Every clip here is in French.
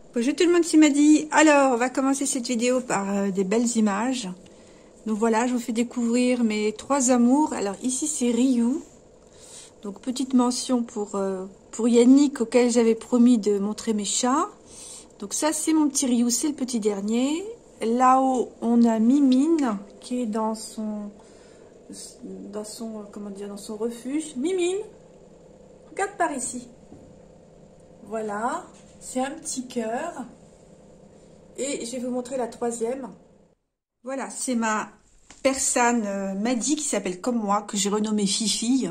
Bonjour tout le monde, c'est Madi. Alors, on va commencer cette vidéo par des belles images. Donc voilà, je vous fais découvrir mes trois amours. Alors ici, c'est Ryu. Donc petite mention pour Yannick, auquel j'avais promis de montrer mes chats. Donc ça, c'est mon petit Ryu, c'est le petit dernier. Là-haut, on a Mimine, qui est dans son refuge. Mimine, regarde par ici. Voilà, c'est un petit cœur. Et je vais vous montrer la troisième. Voilà, c'est ma persane Maddy qui s'appelle comme moi, que j'ai renommée Fifi.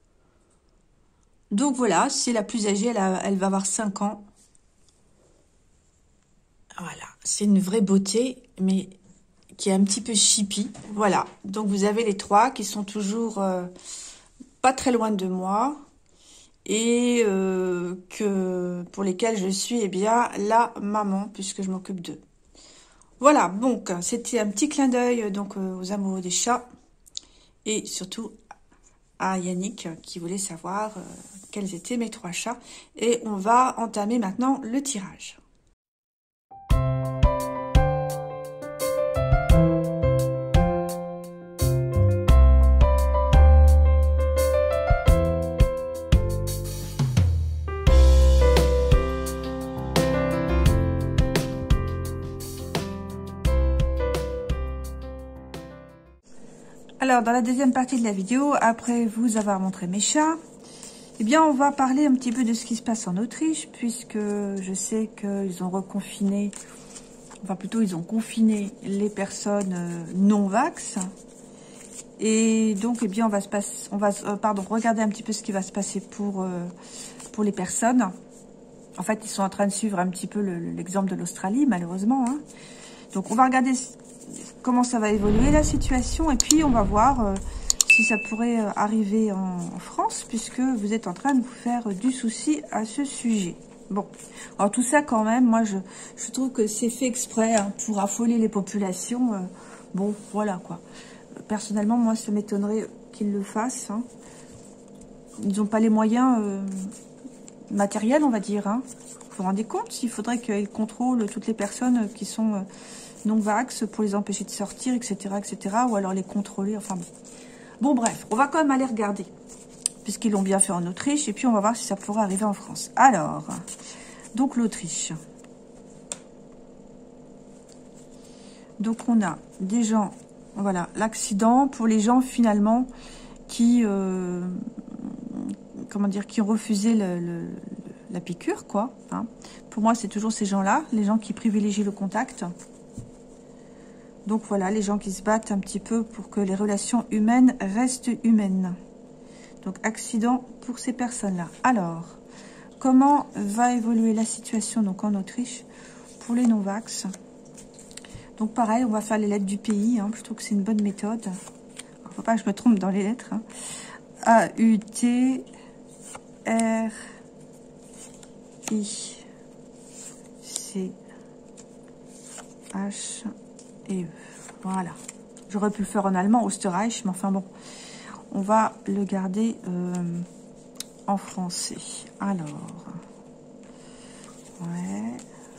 Donc voilà, c'est la plus âgée, elle va avoir 5 ans. Voilà, c'est une vraie beauté, mais qui est un petit peu chippie. Voilà, donc vous avez les trois qui sont toujours pas très loin de moi. Et pour lesquels je suis bien la maman, puisque je m'occupe d'eux. Voilà, donc c'était un petit clin d'œil aux amoureux des chats et surtout à Yannick qui voulait savoir quels étaient mes trois chats. Et on va entamer maintenant le tirage. Alors, dans la deuxième partie de la vidéo, après vous avoir montré mes chats, eh bien, on va parler un petit peu de ce qui se passe en Autriche, puisque je sais qu'ils ont reconfiné, enfin plutôt, ils ont confiné les personnes non-vax. Et donc, eh bien, on va regarder un petit peu ce qui va se passer pour les personnes. En fait, ils sont en train de suivre un petit peu l'exemple de l'Australie, malheureusement, hein. Donc, on va regarder comment ça va évoluer la situation et puis on va voir si ça pourrait arriver en France, puisque vous êtes en train de vous faire du souci à ce sujet. Bon, alors tout ça quand même, moi je trouve que c'est fait exprès hein, pour affoler les populations. Bon, voilà quoi. Personnellement, moi ça m'étonnerait qu'ils le fassent. Hein. Ils n'ont pas les moyens matériels, on va dire. Hein. Vous vous rendez compte? Il faudrait qu'ils contrôlent toutes les personnes qui sont... non-vax pour les empêcher de sortir, etc., etc., ou alors les contrôler, enfin bon. Bon, bref, on va quand même aller regarder, puisqu'ils l'ont bien fait en Autriche, et puis on va voir si ça pourrait arriver en France. Alors, donc l'Autriche. Donc on a des gens, voilà, l'accident pour les gens finalement qui, comment dire, qui ont refusé la piqûre, quoi. Hein. Pour moi, c'est toujours ces gens-là, les gens qui privilégient le contact. Donc voilà, les gens qui se battent un petit peu pour que les relations humaines restent humaines. Donc accident pour ces personnes-là. Alors, comment va évoluer la situation donc en Autriche pour les non-vax? Donc pareil, on va faire les lettres du pays. Hein, je trouve que c'est une bonne méthode. Il ne faut pas que je me trompe dans les lettres. Hein. A, U, T, R, I, C, H... et voilà. J'aurais pu le faire en allemand, Österreich, mais enfin bon. On va le garder en français. Alors. Ouais.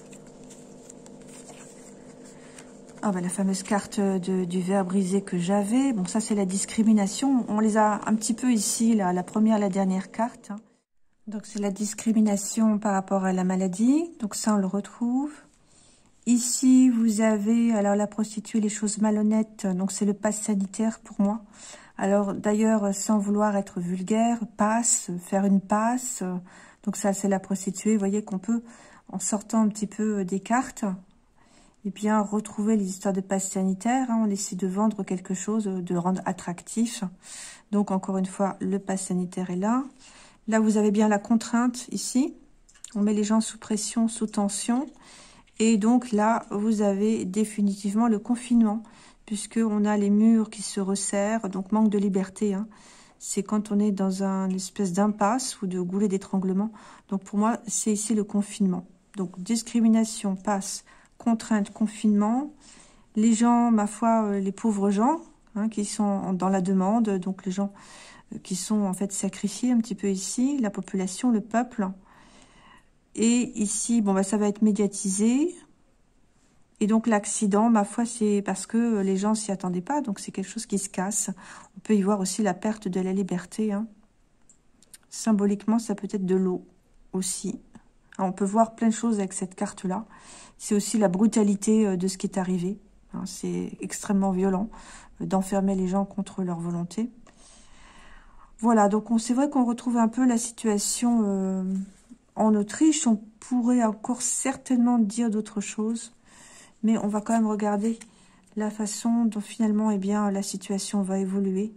Ah bah la fameuse carte du verre brisé que j'avais. Bon, ça c'est la discrimination. On les a un petit peu ici, là, la première, la dernière carte. Hein. Donc c'est la discrimination par rapport à la maladie. Donc ça on le retrouve. Ici, vous avez, alors la prostituée, les choses malhonnêtes, donc c'est le pass sanitaire pour moi. Alors d'ailleurs, sans vouloir être vulgaire, passe, faire une passe, donc ça c'est la prostituée. Vous voyez qu'on peut, en sortant un petit peu des cartes, eh bien retrouver les histoires de pass sanitaire. Hein, on essaie de vendre quelque chose, de rendre attractif. Donc encore une fois, le pass sanitaire est là. Là, vous avez bien la contrainte ici. On met les gens sous pression, sous tension. Et donc là, vous avez définitivement le confinement, puisqu'on a les murs qui se resserrent, donc manque de liberté. Hein. C'est quand on est dans une espèce d'impasse ou de goulet d'étranglement. Donc pour moi, c'est ici le confinement. Donc discrimination, passe, contrainte, confinement. Les gens, ma foi, les pauvres gens hein, qui sont dans la demande, donc les gens qui sont en fait sacrifiés un petit peu ici, la population, le peuple. Et ici, bon, bah, ça va être médiatisé. Et donc, l'accident, ma foi, c'est parce que les gens s'y attendaient pas. Donc, c'est quelque chose qui se casse. On peut y voir aussi la perte de la liberté. Hein. Symboliquement, ça peut être de l'eau aussi. Alors, on peut voir plein de choses avec cette carte-là. C'est aussi la brutalité de ce qui est arrivé. Hein, c'est extrêmement violent d'enfermer les gens contre leur volonté. Voilà, donc c'est vrai qu'on retrouve un peu la situation en Autriche. On pourrait encore certainement dire d'autres choses. Mais on va quand même regarder la façon dont finalement eh bien, la situation va évoluer.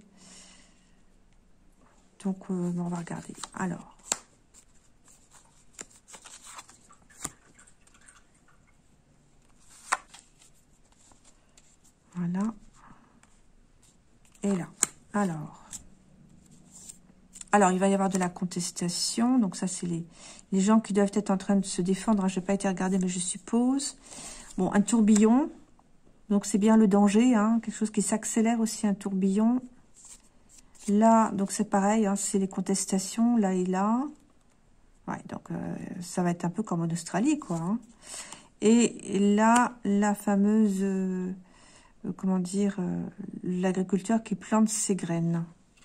Donc, on va regarder. Alors. Voilà. Et là. Alors, il va y avoir de la contestation. Donc, ça, c'est les gens qui doivent être en train de se défendre. Je n'ai pas été regardée, mais je suppose. Bon, un tourbillon. Donc, c'est bien le danger. Hein, quelque chose qui s'accélère aussi, un tourbillon. Là, donc c'est pareil. Hein, c'est les contestations, là et là. Ouais, donc, ça va être un peu comme en Australie, quoi. Hein. Et là, la fameuse... comment dire, l'agriculteur qui plante ses graines.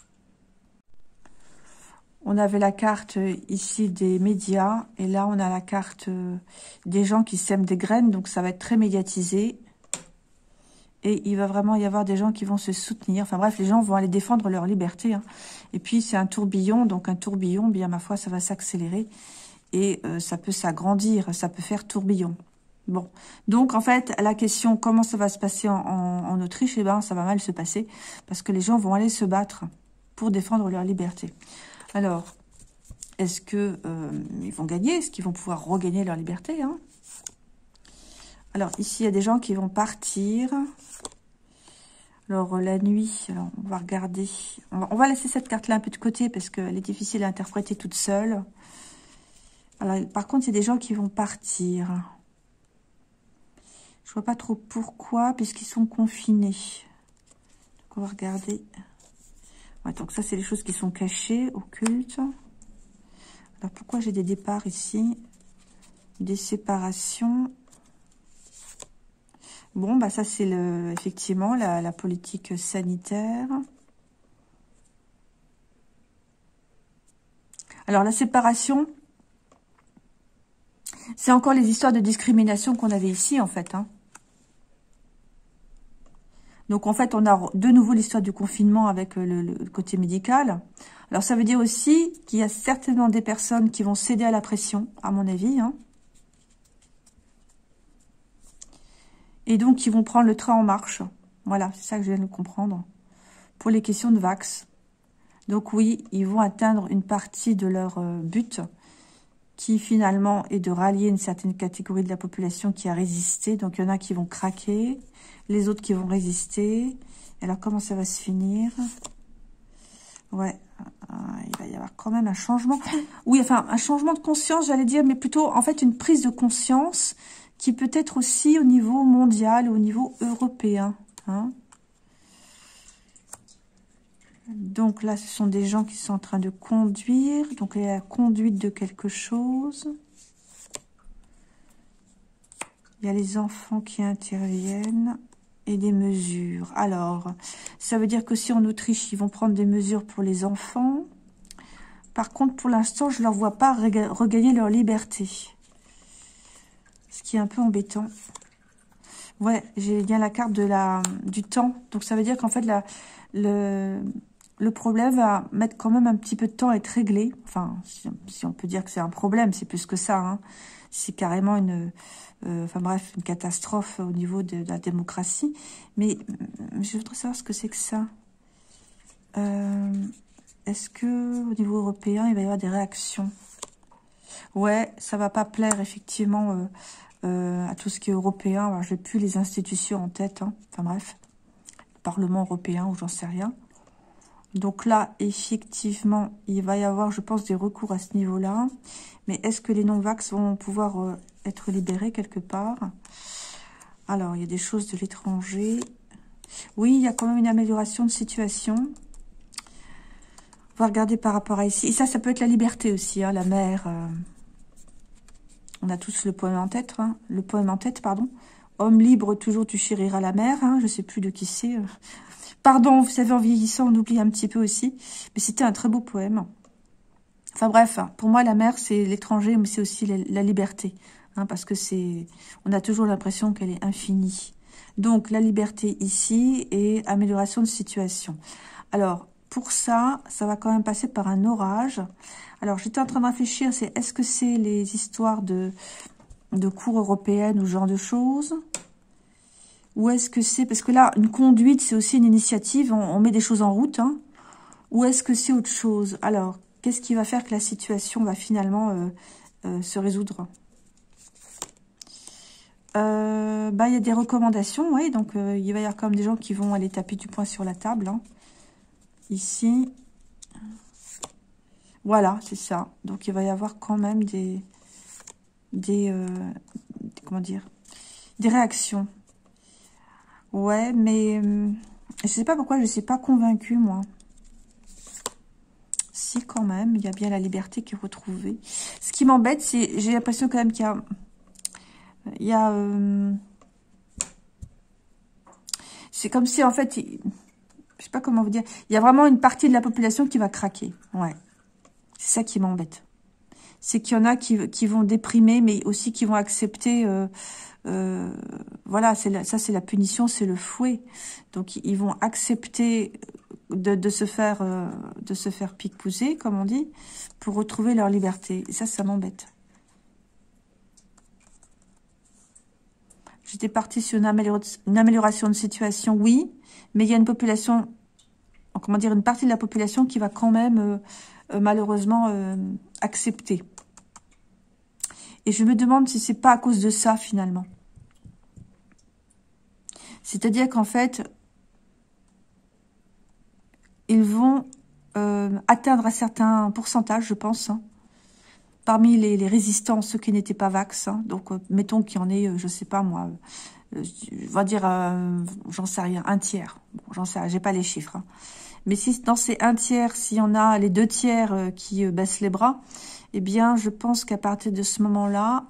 On avait la carte ici des médias, et là on a la carte des gens qui sèment des graines, donc ça va être très médiatisé. Et il va vraiment y avoir des gens qui vont se soutenir. Enfin bref, les gens vont aller défendre leur liberté. Hein. Et puis c'est un tourbillon, donc un tourbillon, bien ma foi, ça va s'accélérer. Et ça peut s'agrandir, ça peut faire tourbillon. Bon, donc en fait, la question comment ça va se passer en Autriche, eh ben, ça va mal se passer parce que les gens vont aller se battre pour défendre leur liberté. Alors, est-ce que ils vont gagner? Est-ce qu'ils vont pouvoir regagner leur liberté hein? Alors, ici, il y a des gens qui vont partir. Alors, la nuit, alors, on va regarder. On va laisser cette carte-là un peu de côté parce qu'elle est difficile à interpréter toute seule. Alors, par contre, il y a des gens qui vont partir. Je vois pas trop pourquoi, puisqu'ils sont confinés. Donc, on va regarder. Ouais, donc ça, c'est les choses qui sont cachées, occultes. Alors, pourquoi j'ai des départs ici? Des séparations. Bon, bah ça, c'est effectivement la politique sanitaire. Alors, la séparation, c'est encore les histoires de discrimination qu'on avait ici, en fait. Hein. Donc, en fait, on a de nouveau l'histoire du confinement avec le côté médical. Alors, ça veut dire aussi qu'il y a certainement des personnes qui vont céder à la pression, à mon avis. Hein. Et donc, qui vont prendre le train en marche. Voilà, c'est ça que je viens de comprendre. Pour les questions de vax. Donc, oui, ils vont atteindre une partie de leur but, qui finalement est de rallier une certaine catégorie de la population qui a résisté. Donc, il y en a qui vont craquer, les autres qui vont résister. Alors, comment ça va se finir? Ouais, il va y avoir quand même un changement. Oui, enfin, un changement de conscience, j'allais dire, mais plutôt, en fait, une prise de conscience qui peut être aussi au niveau mondial, au niveau européen. Hein. Donc là, ce sont des gens qui sont en train de conduire. Donc, il y a la conduite de quelque chose. Il y a les enfants qui interviennent et des mesures. Alors, ça veut dire que si en Autriche, ils vont prendre des mesures pour les enfants. Par contre, pour l'instant, je ne leur vois pas regagner leur liberté. Ce qui est un peu embêtant. Ouais, j'ai bien la carte du temps. Donc, ça veut dire qu'en fait, le problème va mettre quand même un petit peu de temps à être réglé. Enfin, si on peut dire que c'est un problème, c'est plus que ça. Hein. C'est carrément une catastrophe au niveau de la démocratie. Mais je voudrais savoir ce que c'est que ça. Est-ce que au niveau européen, il va y avoir des réactions? Ouais, ça va pas plaire effectivement à tout ce qui est européen. Alors, j'ai plus les institutions en tête. Hein. Enfin bref, le Parlement européen ou j'en sais rien. Donc là, effectivement, il va y avoir, je pense, des recours à ce niveau-là. Mais est-ce que les non-vax vont pouvoir être libérés quelque part? Alors, il y a des choses de l'étranger. Oui, il y a quand même une amélioration de situation. On va regarder par rapport à ici. Et ça peut être la liberté aussi, hein, la mer. On a tous le poème en tête, hein, le poème en tête, pardon. Homme libre, toujours tu chériras la mer, hein, je sais plus de qui c'est. Pardon, vous savez, en vieillissant, on oublie un petit peu aussi. Mais c'était un très beau poème. Enfin bref, pour moi, la mer, c'est l'étranger, mais c'est aussi la liberté. Hein, parce que on a toujours l'impression qu'elle est infinie. Donc, la liberté ici et amélioration de situation. Alors, pour ça, ça va quand même passer par un orage. Alors, j'étais en train de réfléchir, est-ce que c'est les histoires de cours européennes ou ce genre de choses? Ou est-ce que c'est... Parce que là, une conduite, c'est aussi une initiative, on met des choses en route. Hein. Ou est-ce que c'est autre chose? Alors, qu'est-ce qui va faire que la situation va finalement se résoudre? Il y a des recommandations, oui. Donc, il va y avoir quand même des gens qui vont aller taper du poing sur la table. Hein. Ici. Voilà, c'est ça. Donc, il va y avoir quand même comment dire, des réactions. Ouais, mais je sais pas pourquoi je ne suis pas convaincue, moi. Si, quand même, il y a bien la liberté qui est retrouvée. Ce qui m'embête, c'est, j'ai l'impression quand même qu'il y a, c'est comme si, en fait, je sais pas comment vous dire, il y a vraiment une partie de la population qui va craquer. Ouais, c'est ça qui m'embête. C'est qu'il y en a qui vont déprimer, mais aussi qui vont accepter... voilà, ça c'est la punition, c'est le fouet. Donc ils vont accepter de se faire pique-pousser, comme on dit, pour retrouver leur liberté. Et ça m'embête. J'étais partie sur une amélioration de situation, oui, mais il y a une population, comment dire, une partie de la population qui va quand même malheureusement accepter. Et je me demande si c'est pas à cause de ça, finalement. C'est-à-dire qu'en fait, ils vont atteindre un certain pourcentage, je pense, hein, parmi les résistants, ceux qui n'étaient pas vax. Hein, donc, mettons qu'il y en ait, je sais pas moi, on va dire, j'en sais rien, un tiers. Bon, j'en sais rien, j'ai pas les chiffres. Hein. Mais si dans ces un tiers, s'il y en a les 2 tiers qui baissent les bras, eh bien, je pense qu'à partir de ce moment-là,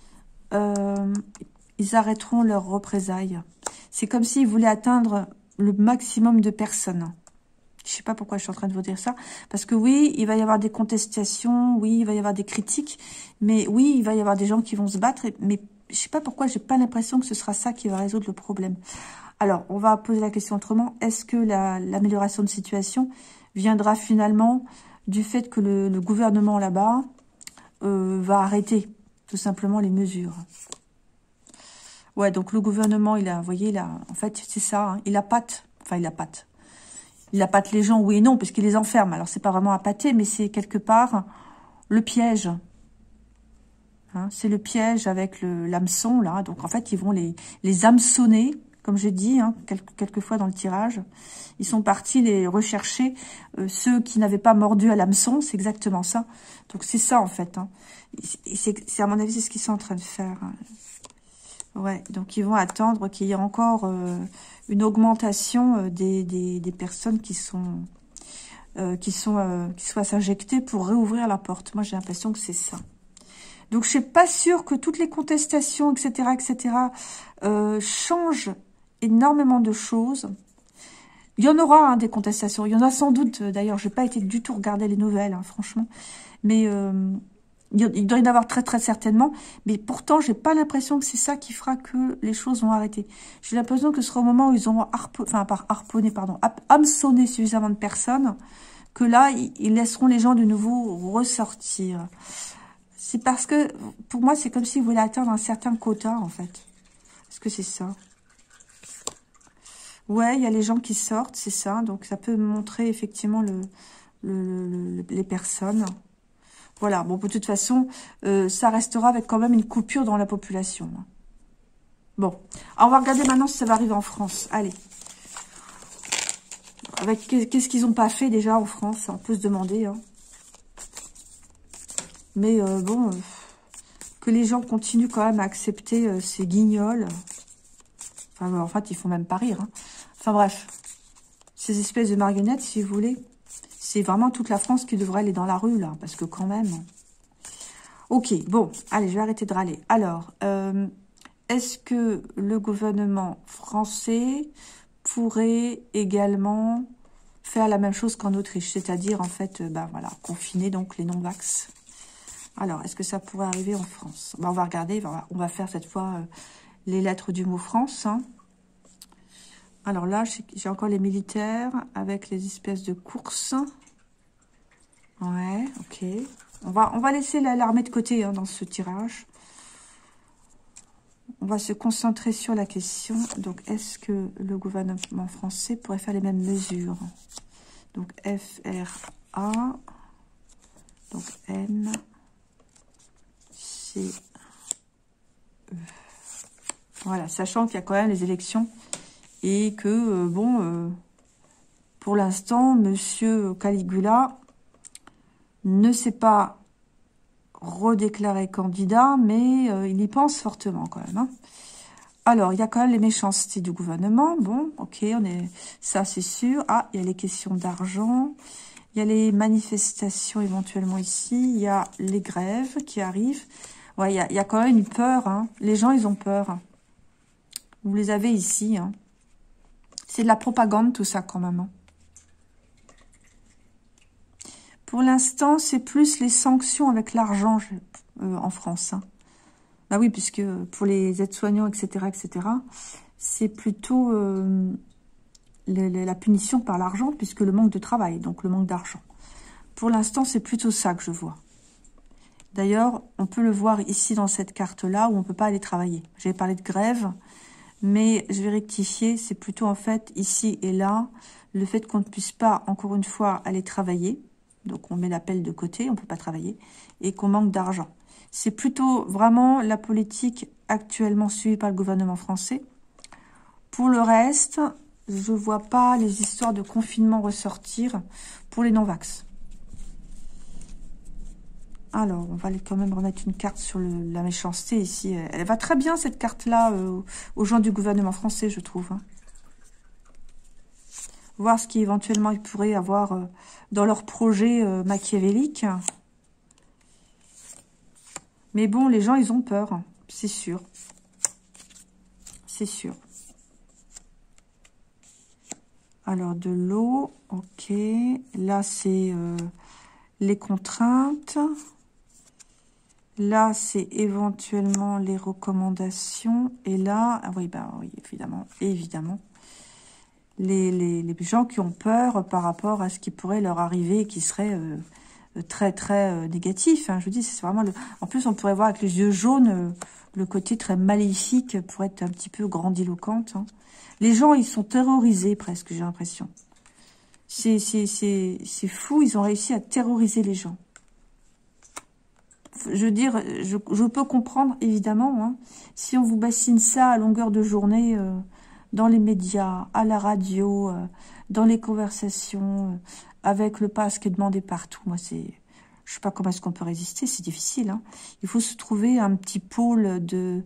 ils arrêteront leurs représailles. C'est comme s'ils voulaient atteindre le maximum de personnes. Je ne sais pas pourquoi je suis en train de vous dire ça. Parce que oui, il va y avoir des contestations, oui, il va y avoir des critiques, mais oui, il va y avoir des gens qui vont se battre, mais je ne sais pas pourquoi, j'ai pas l'impression que ce sera ça qui va résoudre le problème. Alors, on va poser la question autrement. Est-ce que l'amélioration de situation viendra finalement du fait que le gouvernement là-bas va arrêter tout simplement les mesures? Ouais, donc le gouvernement, vous voyez, en fait, c'est ça, hein, il appâte les gens, oui et non, parce qu'il les enferme. Alors, c'est pas vraiment appâter, mais c'est quelque part le piège. Hein, c'est le piège avec l'hameçon, là. Donc, en fait, ils vont les hameçonner, comme j'ai dit, hein, quelques fois dans le tirage. Ils sont partis les rechercher, ceux qui n'avaient pas mordu à l'hameçon, c'est exactement ça. Donc, c'est ça, en fait. Hein. À mon avis, c'est ce qu'ils sont en train de faire. Hein. Ouais, donc ils vont attendre qu'il y ait encore une augmentation des personnes qui soient s'injecter pour réouvrir la porte. Moi, j'ai l'impression que c'est ça. Donc, je suis pas sûre que toutes les contestations, etc., changent énormément de choses. Il y en aura hein, des contestations. Il y en a sans doute. D'ailleurs, je n'ai pas été du tout regarder les nouvelles, hein, franchement. Mais il doit y en avoir très très certainement. Mais pourtant, j'ai pas l'impression que c'est ça qui fera que les choses vont arrêter. J'ai l'impression que ce sera au moment où ils ont hameçonné suffisamment de personnes que là, ils laisseront les gens de nouveau ressortir. C'est parce que, pour moi, c'est comme s'ils voulaient atteindre un certain quota, en fait. Est-ce que c'est ça? Ouais, il y a les gens qui sortent, c'est ça. Donc, ça peut montrer effectivement les personnes. Voilà, bon, de toute façon, ça restera avec quand même une coupure dans la population. Bon, alors on va regarder maintenant si ça va arriver en France. Allez. Avec qu'est-ce qu'ils n'ont pas fait déjà en France, on peut se demander, hein. Mais bon, que les gens continuent quand même à accepter ces guignols. Enfin, en fait, ils font même pas rire. Hein. Enfin bref, ces espèces de marionnettes, si vous voulez, c'est vraiment toute la France qui devrait aller dans la rue, là. Parce que quand même... Ok, bon, allez, je vais arrêter de râler. Alors, est-ce que le gouvernement français pourrait également faire la même chose qu'en Autriche, c'est-à-dire, en fait, ben voilà, confiner donc les non-vax. Alors, est-ce que ça pourrait arriver en France? Ben, on va regarder, on va faire cette fois les lettres du mot France, hein. Alors là, j'ai encore les militaires avec les espèces de courses. Ouais, ok. On va laisser l'armée de côté hein, dans ce tirage. On va se concentrer sur la question. Donc, est-ce que le gouvernement français pourrait faire les mêmes mesures? Donc, FRA. Donc, N. C. E. Voilà, sachant qu'il y a quand même les élections. Et que, pour l'instant, Monsieur Caligula ne s'est pas redéclaré candidat, mais il y pense fortement quand même. Hein. Alors, il y a quand même les méchancetés du gouvernement. Bon, ok, ça c'est sûr. Ah, il y a les questions d'argent. Il y a les manifestations éventuellement ici. Il y a les grèves qui arrivent. Ouais, il y a quand même une peur. Hein. Les gens, ils ont peur. Vous les avez ici. Hein. C'est de la propagande tout ça quand même. Hein. Pour l'instant, c'est plus les sanctions avec l'argent en France. Hein. Bah oui, puisque pour les aides-soignants, etc., c'est plutôt la punition par l'argent, puisque le manque de travail, donc le manque d'argent. Pour l'instant, c'est plutôt ça que je vois. D'ailleurs, on peut le voir ici dans cette carte-là, où on ne peut pas aller travailler. J'avais parlé de grève, mais je vais rectifier, c'est plutôt en fait ici et là, le fait qu'on ne puisse pas, encore une fois, aller travailler. Donc, on met l'appel de côté, on ne peut pas travailler, et qu'on manque d'argent. C'est plutôt vraiment la politique actuellement suivie par le gouvernement français. Pour le reste, je ne vois pas les histoires de confinement ressortir pour les non-vax. Alors, on va quand même remettre une carte sur la méchanceté ici. Elle va très bien, cette carte-là, aux gens du gouvernement français, je trouve. Hein. Voir ce qu'éventuellement ils pourraient avoir dans leur projet machiavélique. Mais bon, les gens, ils ont peur, hein, c'est sûr. C'est sûr. Alors, de l'eau, ok. Là, c'est les contraintes. Là, c'est éventuellement les recommandations. Et là, ah oui, bah oui, évidemment, évidemment. Les gens qui ont peur par rapport à ce qui pourrait leur arriver, qui serait très, très négatif. Hein. Je vous dis, c'est vraiment... En plus, on pourrait voir avec les yeux jaunes le côté très maléfique pour être un petit peu grandiloquente. Hein. Les gens, ils sont terrorisés presque, j'ai l'impression. C'est fou, ils ont réussi à terroriser les gens. Je veux dire, je peux comprendre, évidemment, hein, si on vous bassine ça à longueur de journée... dans les médias, à la radio, dans les conversations, avec le pass qui est demandé partout. Moi, je sais pas comment est-ce qu'on peut résister, c'est difficile. Hein. Il faut se trouver un petit pôle de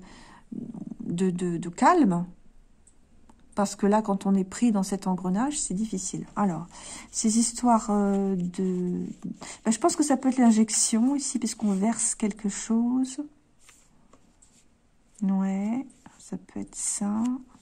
calme, parce que là, quand on est pris dans cet engrenage, c'est difficile. Alors, ces histoires de... Ben, je pense que ça peut être l'injection ici, puisqu'on verse quelque chose. Ouais, ça peut être ça.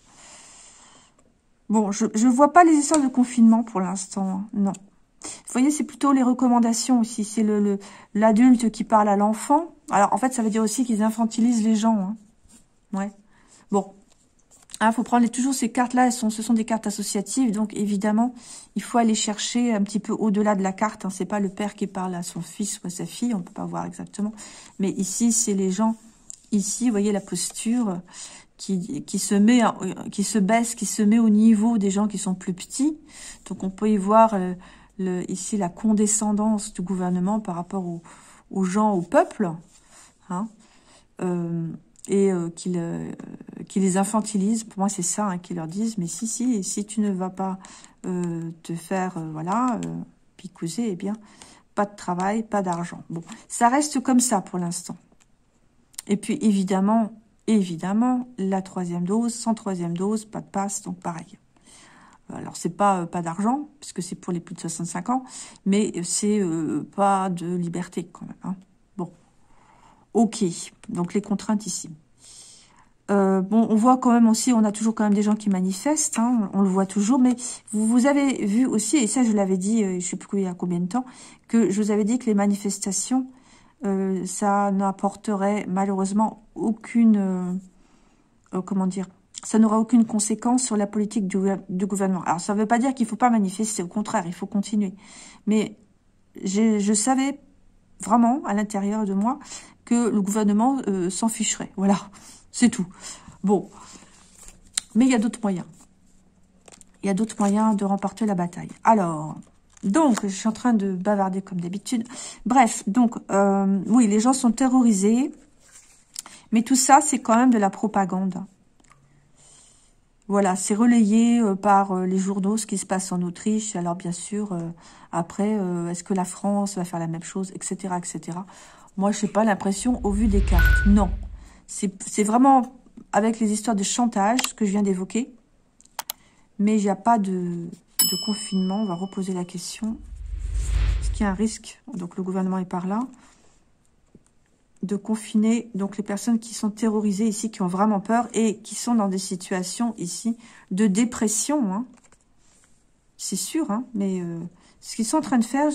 Bon, je ne vois pas les histoires de confinement pour l'instant, hein. Non. Vous voyez, c'est plutôt les recommandations aussi. C'est l'adulte qui parle à l'enfant. Alors, en fait, ça veut dire aussi qu'ils infantilisent les gens. Hein. Ouais. Bon. Il faut prendre toujours ces cartes-là. Ce sont des cartes associatives. Donc, évidemment, il faut aller chercher un petit peu au-delà de la carte. Hein. C'est pas le père qui parle à son fils ou à sa fille. On peut pas voir exactement. Mais ici, c'est les gens. Ici, vous voyez la posture... Qui se baisse, qui se met au niveau des gens qui sont plus petits. Donc, on peut y voir ici la condescendance du gouvernement par rapport aux gens, au peuple, hein, qui les infantilisent. Pour moi, c'est ça, hein, qui leur disent, mais si tu ne vas pas te faire, picouser, eh bien, pas de travail, pas d'argent. Bon, ça reste comme ça pour l'instant. Et puis, évidemment, la troisième dose, sans troisième dose, pas de passe, donc pareil. Alors, c'est pas d'argent, puisque c'est pour les plus de 65 ans, mais c'est pas de liberté quand même. Hein. Bon. Ok, donc les contraintes ici. Bon, on voit quand même aussi, on a toujours quand même des gens qui manifestent, hein, on le voit toujours, mais vous avez vu aussi, et ça je l'avais dit, je sais plus il y a combien de temps, que je vous avais dit que les manifestations, ça n'apporterait malheureusement aucune, comment dire, ça n'aura aucune conséquence sur la politique du gouvernement. Alors ça ne veut pas dire qu'il ne faut pas manifester, au contraire, il faut continuer. Mais je savais vraiment à l'intérieur de moi que le gouvernement s'en ficherait, voilà. C'est tout. Bon. Mais il y a d'autres moyens. Il y a d'autres moyens de remporter la bataille. Alors, donc, je suis en train de bavarder comme d'habitude. Bref, donc, oui, les gens sont terrorisés. Mais tout ça, c'est quand même de la propagande. Voilà, c'est relayé par les journaux, ce qui se passe en Autriche. Alors, bien sûr, après, est-ce que la France va faire la même chose, etc., etc. Moi, je n'ai pas l'impression, au vu des cartes. Non. C'est vraiment avec les histoires de chantage, ce que je viens d'évoquer. Mais il n'y a pas de confinement. On va reposer la question. Est-ce qu'il y a un risque? Donc le gouvernement est par là. De confiner donc les personnes qui sont terrorisées ici, qui ont vraiment peur et qui sont dans des situations ici de dépression. Hein. C'est sûr, hein, mais ce qu'ils sont en train de faire,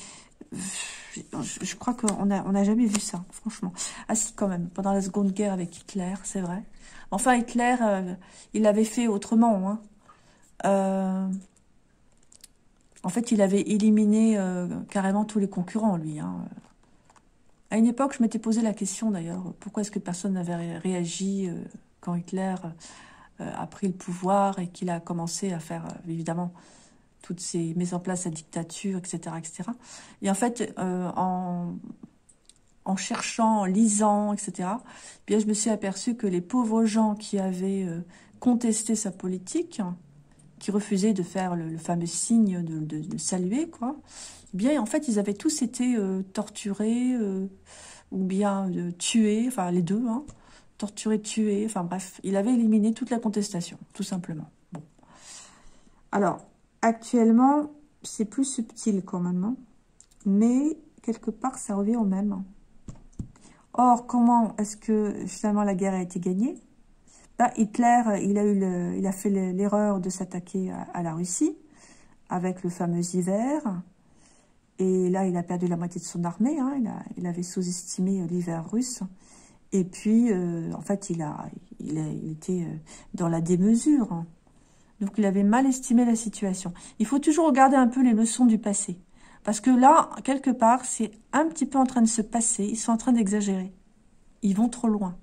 je crois qu'on n'a jamais vu ça, franchement. Ah si, quand même, pendant la Seconde Guerre avec Hitler, c'est vrai. Enfin, Hitler, il l'avait fait autrement. Hein. En fait, il avait éliminé carrément tous les concurrents, lui. Hein. À une époque, je m'étais posé la question, d'ailleurs, pourquoi est-ce que personne n'avait réagi quand Hitler a pris le pouvoir et qu'il a commencé à faire, évidemment, toutes ces mises en place, la dictature, etc., etc. Et en fait, en cherchant, en lisant, etc., bien, je me suis aperçue que les pauvres gens qui avaient contesté sa politique, qui refusaient de faire le fameux signe de saluer, quoi, bien, en fait, ils avaient tous été torturés ou bien tués, enfin, les deux, hein, torturés, tués, enfin, bref, il avait éliminé toute la contestation, tout simplement. Bon. Alors, actuellement, c'est plus subtil quand même, hein, mais quelque part, ça revient au même. Or, comment est-ce que finalement la guerre a été gagnée? Ben, Hitler, il a fait l'erreur de s'attaquer à la Russie avec le fameux hiver. Et là, il a perdu la moitié de son armée. Hein, il avait sous-estimé l'hiver russe. Et puis, en fait, il était dans la démesure. Hein. Donc, il avait mal estimé la situation. Il faut toujours regarder un peu les leçons du passé. Parce que là, quelque part, c'est un petit peu en train de se passer. Ils sont en train d'exagérer. Ils vont trop loin.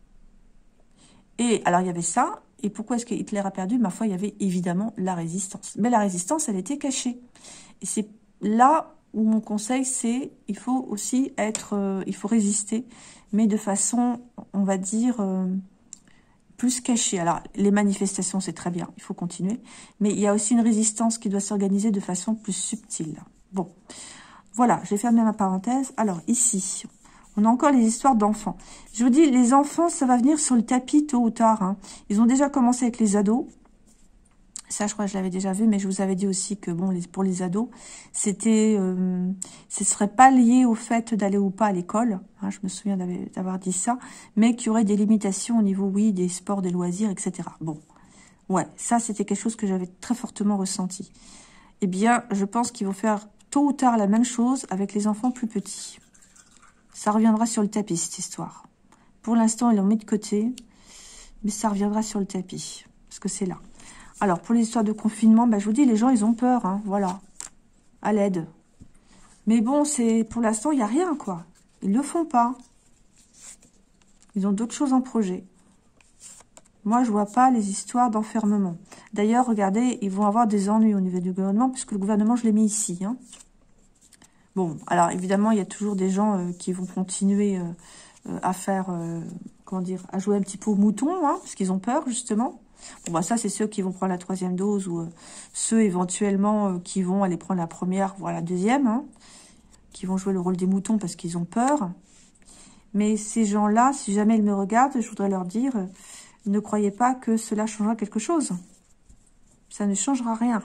Et alors, il y avait ça. Et pourquoi est-ce que Hitler a perdu? Ma foi, il y avait évidemment la résistance. Mais la résistance, elle était cachée. Et c'est là où mon conseil, c'est il faut aussi être... il faut résister, mais de façon, on va dire, plus cachée. Alors, les manifestations, c'est très bien. Il faut continuer. Mais il y a aussi une résistance qui doit s'organiser de façon plus subtile. Bon, voilà, j'ai fermé ma parenthèse. Alors, ici... on a encore les histoires d'enfants. Je vous dis, les enfants, ça va venir sur le tapis tôt ou tard. Hein. Ils ont déjà commencé avec les ados. Ça, je crois que je l'avais déjà vu, mais je vous avais dit aussi que bon, pour les ados, c'était, ce serait pas lié au fait d'aller ou pas à l'école. Hein, je me souviens d'avoir dit ça, mais qu'il y aurait des limitations au niveau, oui, des sports, des loisirs, etc. Bon, ouais, ça, c'était quelque chose que j'avais très fortement ressenti. Eh bien, je pense qu'ils vont faire tôt ou tard la même chose avec les enfants plus petits. Ça reviendra sur le tapis, cette histoire. Pour l'instant, ils l'ont mis de côté, mais ça reviendra sur le tapis, parce que c'est là. Alors, pour les histoires de confinement, bah, je vous dis, les gens, ils ont peur, hein, voilà, à l'aide. Mais bon, pour l'instant, il n'y a rien, quoi. Ils ne le font pas. Ils ont d'autres choses en projet. Moi, je vois pas les histoires d'enfermement. D'ailleurs, regardez, ils vont avoir des ennuis au niveau du gouvernement, puisque le gouvernement, je l'ai mis ici, hein. Bon, alors évidemment, il y a toujours des gens qui vont continuer à faire, comment dire, à jouer un petit peu au mouton, hein, parce qu'ils ont peur, justement. Bon, bah ça, c'est ceux qui vont prendre la 3e dose ou ceux éventuellement qui vont aller prendre la première, voire la 2e, hein, qui vont jouer le rôle des moutons parce qu'ils ont peur. Mais ces gens-là, si jamais ils me regardent, je voudrais leur dire, ne croyez pas que cela changera quelque chose. Ça ne changera rien.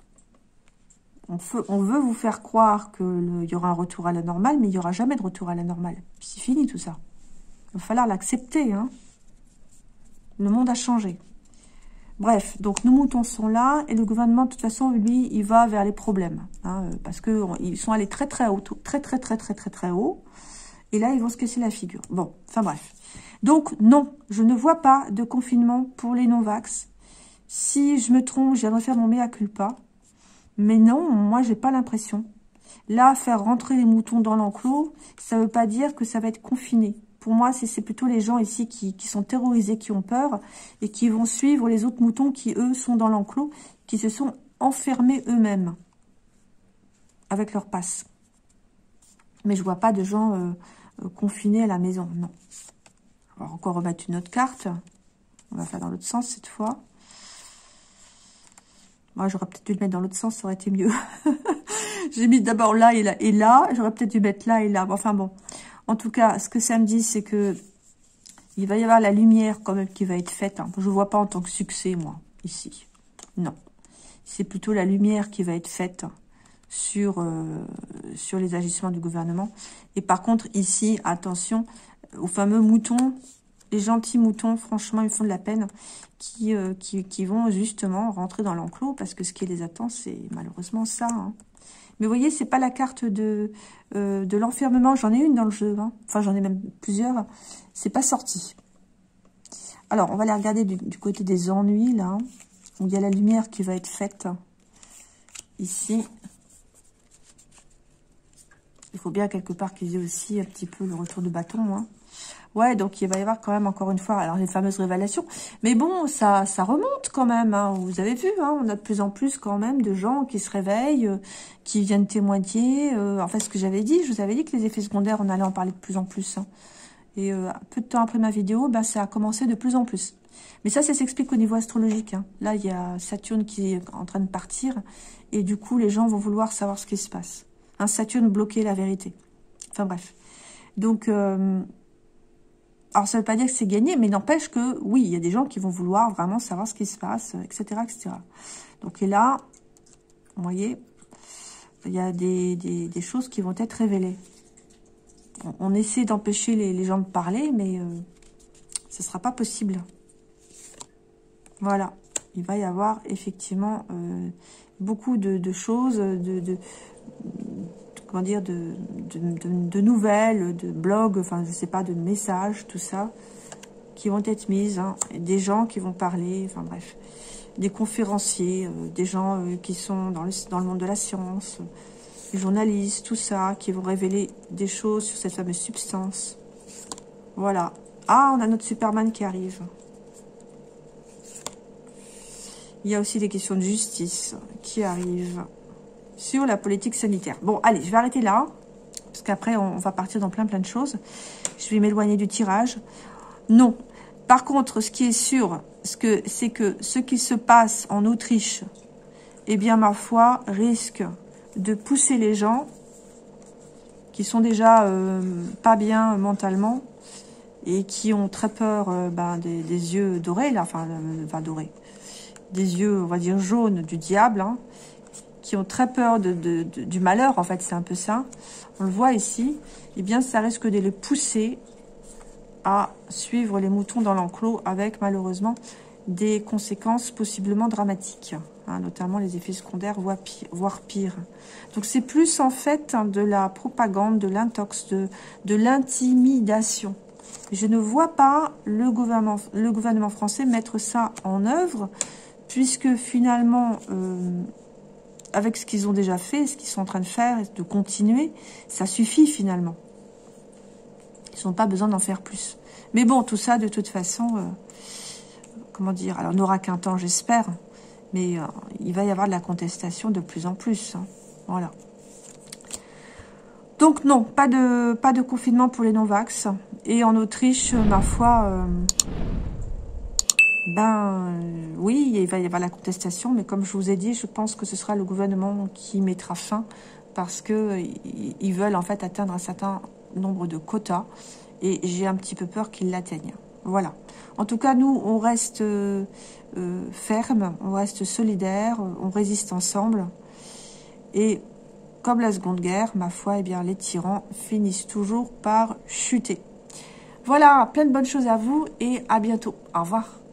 On veut vous faire croire qu'il y aura un retour à la normale, mais il n'y aura jamais de retour à la normale. C'est fini tout ça. Il va falloir l'accepter, hein. Le monde a changé. Bref, donc nos moutons sont là et le gouvernement, de toute façon, lui, il va vers les problèmes. Hein, parce qu'ils sont allés très très haut, très haut. Et là, ils vont se casser la figure. Bon, enfin bref. Donc, non, je ne vois pas de confinement pour les non-vax. Si je me trompe, je viendrai faire mon mea culpa. Mais non, moi, j'ai pas l'impression. Là, faire rentrer les moutons dans l'enclos, ça veut pas dire que ça va être confiné. Pour moi, c'est plutôt les gens ici qui sont terrorisés, qui ont peur et qui vont suivre les autres moutons qui, eux, sont dans l'enclos, qui se sont enfermés eux-mêmes avec leur passe. Mais je vois pas de gens confinés à la maison, non. On va encore remettre une autre carte. On va faire dans l'autre sens cette fois. Moi, j'aurais peut-être dû le mettre dans l'autre sens, ça aurait été mieux. J'ai mis d'abord là et là et là. J'aurais peut-être dû mettre là et là. Enfin bon. En tout cas, ce que ça me dit, c'est que il va y avoir la lumière quand même qui va être faite. Hein. Je ne vois pas en tant que succès, moi, ici. Non. C'est plutôt la lumière qui va être faite sur les agissements du gouvernement. Et par contre, ici, attention aux fameux moutons, les gentils moutons, franchement, ils font de la peine, qui vont justement rentrer dans l'enclos, parce que ce qui les attend, c'est malheureusement ça, hein. Mais vous voyez, c'est pas la carte de l'enfermement. J'en ai une dans le jeu. Hein. Enfin, j'en ai même plusieurs. C'est pas sorti. Alors, on va aller regarder du côté des ennuis, là. Où il y a la lumière qui va être faite. Ici. Il faut bien, quelque part, qu'il y ait aussi un petit peu le retour de bâton. Hein. Ouais, donc il va y avoir quand même, encore une fois, alors les fameuses révélations. Mais bon, ça remonte quand même. Hein. Vous avez vu, hein, on a de plus en plus quand même de gens qui se réveillent, qui viennent témoigner. En fait, ce que j'avais dit, je vous avais dit que les effets secondaires, on allait en parler de plus en plus. Hein. Et peu de temps après ma vidéo, ben, ça a commencé de plus en plus. Mais ça s'explique au niveau astrologique. Hein. Là, il y a Saturne qui est en train de partir. Et du coup, les gens vont vouloir savoir ce qui se passe. Hein, Saturne bloquait la vérité. Enfin bref. Donc... alors, ça ne veut pas dire que c'est gagné, mais n'empêche que, oui, il y a des gens qui vont vouloir vraiment savoir ce qui se passe, etc., etc. Donc, et là, vous voyez, il y a des choses qui vont être révélées. On essaie d'empêcher les gens de parler, mais ce ne sera pas possible. Voilà. Il va y avoir, effectivement, beaucoup de choses, comment dire, de nouvelles, de blogs, enfin, je sais pas, de messages, tout ça, qui vont être mises, hein, des gens qui vont parler, enfin, bref, des conférenciers, des gens qui sont dans le monde de la science, les journalistes, tout ça, qui vont révéler des choses sur cette fameuse substance. Voilà. Ah, on a notre Superman qui arrive. Il y a aussi des questions de justice qui arrivent sur la politique sanitaire. Bon, allez, je vais arrêter là, parce qu'après, on va partir dans plein de choses. Je vais m'éloigner du tirage. Non. Par contre, ce qui est sûr, c'est que ce qui se passe en Autriche, eh bien, ma foi, risque de pousser les gens qui sont déjà pas bien mentalement et qui ont très peur des yeux dorés, là, enfin dorés, des yeux, on va dire, jaunes du diable, hein, qui ont très peur du malheur, en fait, c'est un peu ça. On le voit ici. Eh bien, ça risque de les pousser à suivre les moutons dans l'enclos avec, malheureusement, des conséquences possiblement dramatiques, hein, notamment les effets secondaires, voire pire. Donc, c'est plus, en fait, hein, de la propagande, de l'intox, de l'intimidation. Je ne vois pas le gouvernement français mettre ça en œuvre, puisque, finalement... avec ce qu'ils ont déjà fait, ce qu'ils sont en train de faire, de continuer, ça suffit finalement. Ils n'ont pas besoin d'en faire plus. Mais bon, tout ça, de toute façon, comment dire, alors on n'aura qu'un temps, j'espère, mais il va y avoir de la contestation de plus en plus. Hein. Voilà. Donc non, pas de confinement pour les non-vax. Et en Autriche, ma foi... oui, il va y avoir la contestation, mais comme je vous ai dit, je pense que ce sera le gouvernement qui mettra fin parce que ils veulent en fait atteindre un certain nombre de quotas et j'ai un petit peu peur qu'ils l'atteignent. Voilà. En tout cas, nous, on reste ferme, on reste solidaires, on résiste ensemble et comme la Seconde Guerre, ma foi, eh bien, les tyrans finissent toujours par chuter. Voilà, plein de bonnes choses à vous et à bientôt. Au revoir.